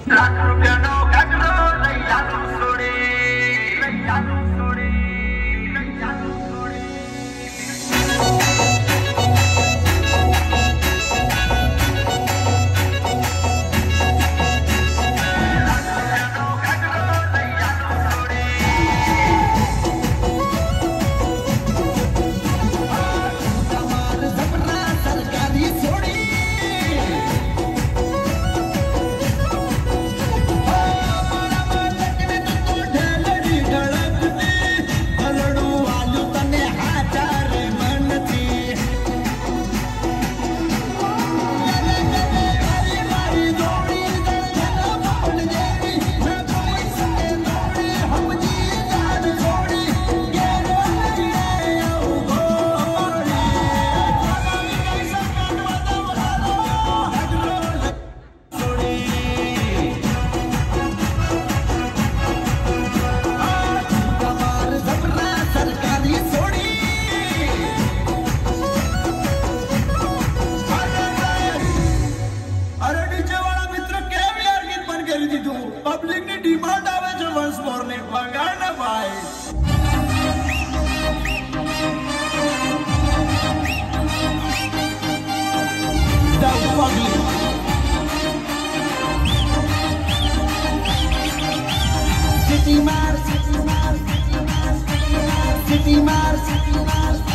લાખ રૂપિયાનો કાગડો લઈ જાનું છોડી લઈ જાનું છોડી લઈ જાનું છોડી पब्लिक ने डिमांड आवे जो वंस मोर ने बगाना भाई द पब्लिक सिटी मार सिटी मार सिटी मार सिटी मार सिटी मार